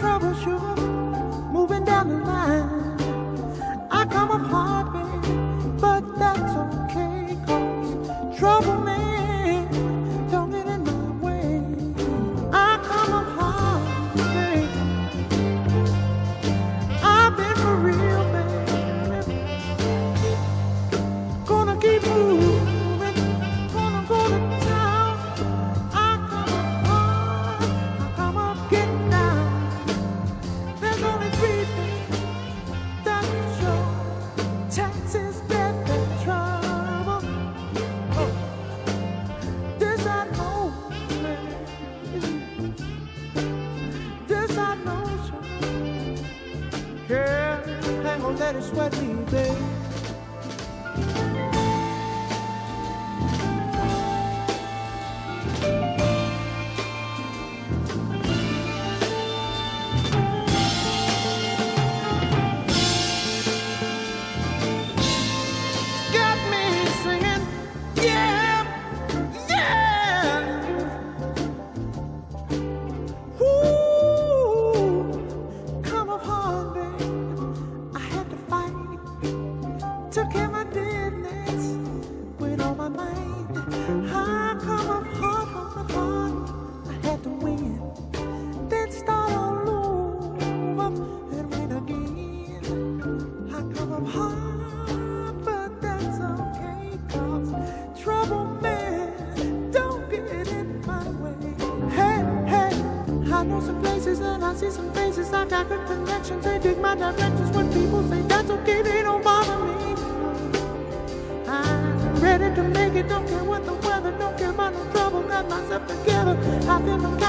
troubleshoot, moving down the line. I come up hard, baby, but that's okay, 'cause trouble, man, don't get in my way. I come up hard, baby. I've been for real, baby. Gonna keep moving, gonna go to town. I come up hard, I come up getting down. There's only three things that can show: taxes, death, and trouble. Oh, this I know, baby. This I know, sure. Girl, ain't gonna let it sweat me, baby. Got me singing, yeah, yeah. Ooh, come up hard, baby. I had to fight, took care of my business with all my might. I come up hard, hard, hard. I had to win, then start all over and win again. I come up hard, but that's okay, 'cause trouble, man, don't get in my way. Hey, hey, I know some places and I see some faces. I got good connections, they dig my directions. When people say that's okay, they don't bother me. I'm ready to make it, don't care what the weather, don't care about no trouble. Got myself together, I feel no